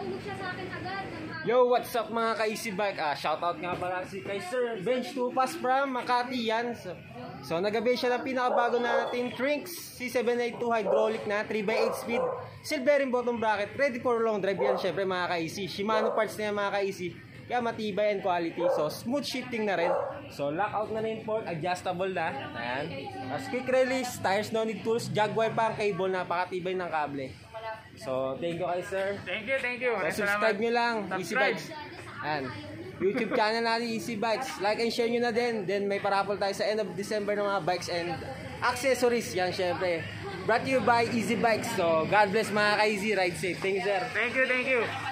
Natulog siya sa akin agad. Yo, what's up mga ka-Easy Bike? Shoutout nga pala si kay Sir Bench Tupas from Makati yan. So nagabi siya ng pinakabago natin Trinks C782 hydraulic na 3x8 speed. Silver ring bottom bracket. Ready for long drive yan syempre mga ka-Easy. Shimano parts na yan mga ka-Easy. Kaya matibay and quality. So smooth shifting na rin. So lockout na rin port. Adjustable na. Ayan. Tapos quick release. Tires no need tools. Jaguar pa ang cable. Napakatibay ng kable. So, thank you kay sir. Thank you. So, subscribe nyo lang, Easy Bikes. Ayan. YouTube channel natin, Easy Bikes. Like and share nyo na din. Then, may paraffle tayo sa end of December ng mga bikes and accessories. Yan, syempre. Brought to you by Easy Bikes. So, God bless mga ka-Easy. Ride safe. Thank you, sir. Thank you.